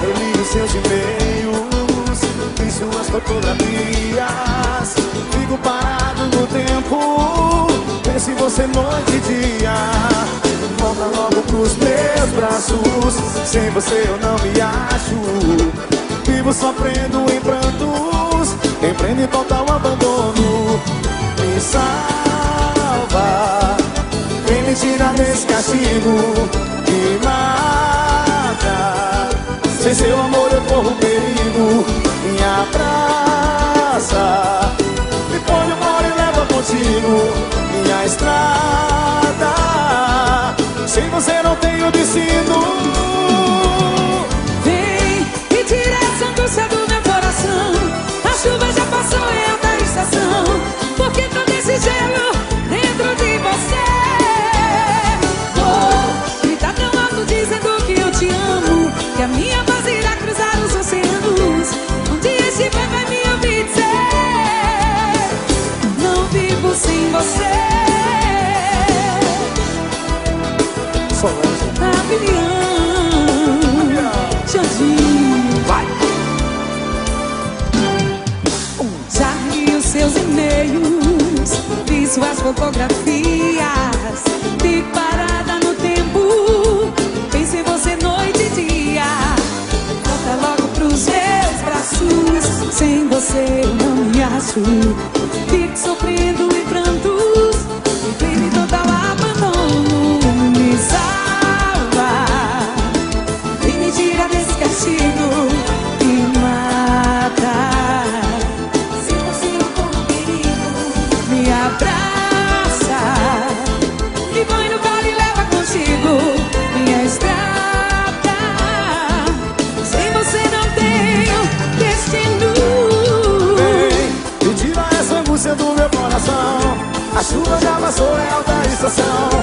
Eu li os seus e-mails e suas fotografias. Fico parado no tempo, penso em você noite e dia. Volta logo pros meus braços, sem você eu não me acho. Vivo sofrendo em prantos, empreendo em total abandono. Me salva, vem me tirar desse castigo. Me mata, sem seu amor eu corro perigo. Me abraça, me põe no colo e leva contigo. Minha estrada, sem você não tenho destino. Vem e tira essa angústia do meu coração. A chuva já passou, é alta estação. Por que todo esse gelo dentro de você? Vou gritar tão alto dizendo que eu te amo, que a minha voz irá cruzar os oceanos. Um dia estiver vai me ouvir dizer: não vivo sem você. Fabiano, Xandinho, vai! Já li os seus e-mails, vi suas fotografias. Fico parada no tempo, penso em você noite e dia. Volta logo pros meus braços, sem você eu não me acho. Fico sofrendo em prantos, emprego em total abandono. Me salva, vem me tirar desse castigo. Me mata, se você não for um perigo. Me abraça, me põe no colo e leva contigo. Minha estrada, sem você não tenho destino. Vem e tira essa angústia do meu coração. A chuva já passou, é alta estação.